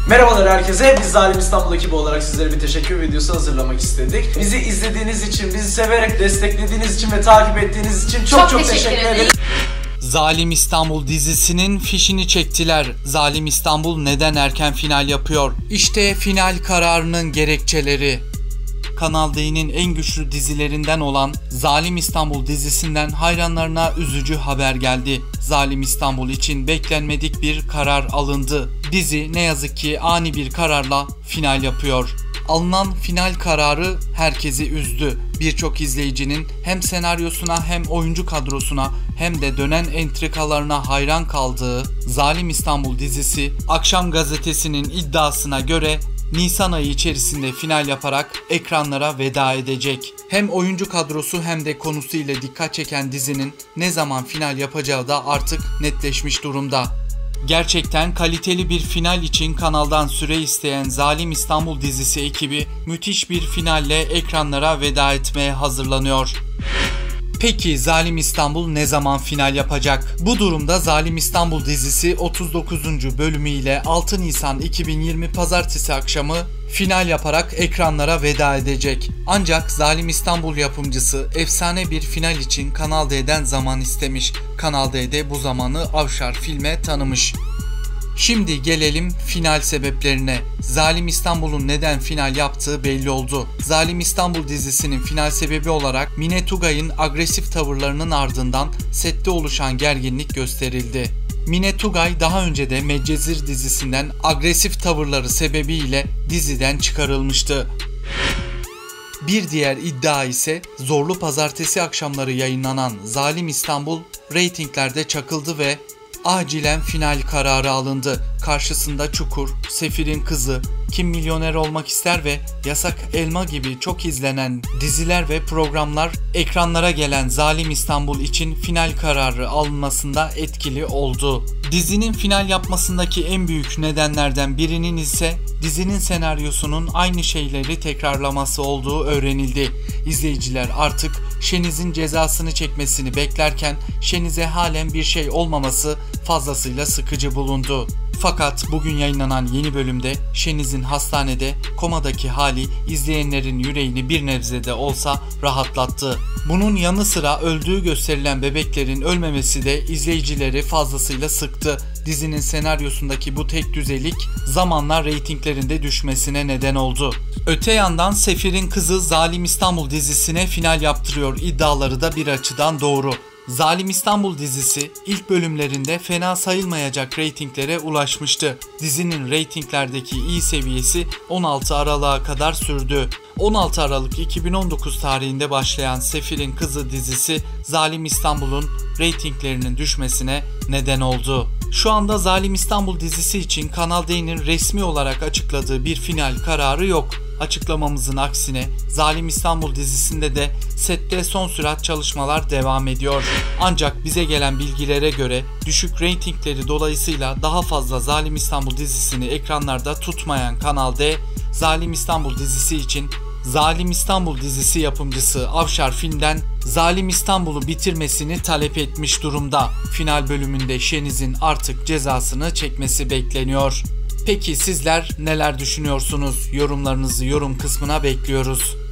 Merhabalar herkese. Biz Zalim İstanbul ekibi olarak sizlere bir teşekkür videosu hazırlamak istedik. Bizi izlediğiniz için, bizi severek desteklediğiniz için ve takip ettiğiniz için çok teşekkür ederiz. Zalim İstanbul dizisinin fişini çektiler. Zalim İstanbul neden erken final yapıyor? İşte final kararının gerekçeleri. Kanal D'nin en güçlü dizilerinden olan Zalim İstanbul dizisinden hayranlarına üzücü haber geldi. Zalim İstanbul için beklenmedik bir karar alındı. Dizi ne yazık ki ani bir kararla final yapıyor. Alınan final kararı herkesi üzdü. Birçok izleyicinin hem senaryosuna hem oyuncu kadrosuna hem de dönen entrikalarına hayran kaldığı Zalim İstanbul dizisi Akşam Gazetesi'nin iddiasına göre Nisan ayı içerisinde final yaparak ekranlara veda edecek. Hem oyuncu kadrosu hem de konusu ile dikkat çeken dizinin ne zaman final yapacağı da artık netleşmiş durumda. Gerçekten kaliteli bir final için kanaldan süre isteyen Zalim İstanbul dizisi ekibi müthiş bir finalle ekranlara veda etmeye hazırlanıyor. Peki Zalim İstanbul ne zaman final yapacak? Bu durumda Zalim İstanbul dizisi 39. bölümüyle 6 Nisan 2020 Pazartesi akşamı final yaparak ekranlara veda edecek. Ancak Zalim İstanbul yapımcısı efsane bir final için Kanal D'den zaman istemiş. Kanal D'de bu zamanı Avşar Film'e tanımış. Şimdi gelelim final sebeplerine. Zalim İstanbul'un neden final yaptığı belli oldu. Zalim İstanbul dizisinin final sebebi olarak Mine Tugay'ın agresif tavırlarının ardından sette oluşan gerginlik gösterildi. Mine Tugay daha önce de Medcezir dizisinden agresif tavırları sebebiyle diziden çıkarılmıştı. Bir diğer iddia ise zorlu pazartesi akşamları yayınlanan Zalim İstanbul reytinglerde çakıldı ve acilen final kararı alındı. Karşısında Çukur, Sefir'in Kızı, Kim Milyoner Olmak İster ve Yasak Elma gibi çok izlenen diziler ve programlar ekranlara gelen Zalim İstanbul için final kararı alınmasında etkili oldu. Dizinin final yapmasındaki en büyük nedenlerden birinin ise dizinin senaryosunun aynı şeyleri tekrarlaması olduğu öğrenildi. İzleyiciler artık Şeniz'in cezasını çekmesini beklerken Şeniz'e halen bir şey olmaması fazlasıyla sıkıcı bulundu. Fakat bugün yayınlanan yeni bölümde Şeniz'in hastanede komadaki hali izleyenlerin yüreğini bir nebze de olsa rahatlattı. Bunun yanı sıra öldüğü gösterilen bebeklerin ölmemesi de izleyicileri fazlasıyla sıktı. Dizinin senaryosundaki bu tek düzelik zamanla reytinglerinde düşmesine neden oldu. Öte yandan Sefir'in Kızı Zalim İstanbul dizisine final yaptırıyor iddiaları da bir açıdan doğru. Zalim İstanbul dizisi ilk bölümlerinde fena sayılmayacak reytinglere ulaşmıştı. Dizinin reytinglerdeki iyi seviyesi 16 Aralık'a kadar sürdü. 16 Aralık 2019 tarihinde başlayan Sefir'in Kızı dizisi Zalim İstanbul'un reytinglerinin düşmesine neden oldu. Şu anda Zalim İstanbul dizisi için Kanal D'nin resmi olarak açıkladığı bir final kararı yok. Açıklamamızın aksine Zalim İstanbul dizisinde de sette son sürat çalışmalar devam ediyor. Ancak bize gelen bilgilere göre düşük reytingleri dolayısıyla daha fazla Zalim İstanbul dizisini ekranlarda tutmayan Kanal D, Zalim İstanbul dizisi için Zalim İstanbul dizisi yapımcısı Avşar Film'den Zalim İstanbul'u bitirmesini talep etmiş durumda. Final bölümünde Şeniz'in artık cezasını çekmesi bekleniyor. Peki sizler neler düşünüyorsunuz? Yorumlarınızı yorum kısmına bekliyoruz.